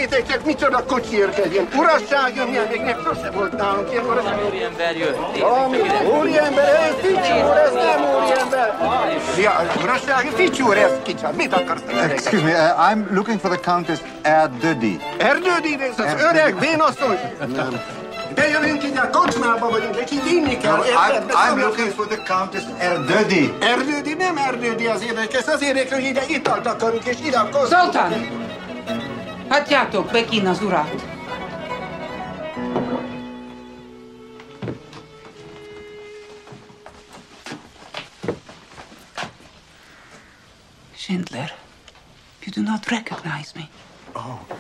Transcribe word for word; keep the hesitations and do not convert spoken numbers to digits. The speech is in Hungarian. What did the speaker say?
Nézzétek csak, micsoda kocsi érkezjen. Urasság jön, milyen még nem sose volt nálunk ilyen urasság. Úriember jött. Úriember, ez Ficsúr, ez nem úriember. Ja, urasság, Ficsúr, ez kicsit. Mit akarsz? Excuse me, uh, I'm looking for the Countess Erdődi. Erdődi, ez az öreg vénasszony? Nem. De jövünk ide, a kocsmába vagyunk, egy így inni kell. No, I'm, I'm looking for the Countess Erdődi. Erdődi, nem Erdődi az érdekes, az érdekes, hogy ide italt akarunk, és ide a kocsmába. Zoltán! Hagyjátok be kinn az urat! Schindler, you do not recognize me. Oh.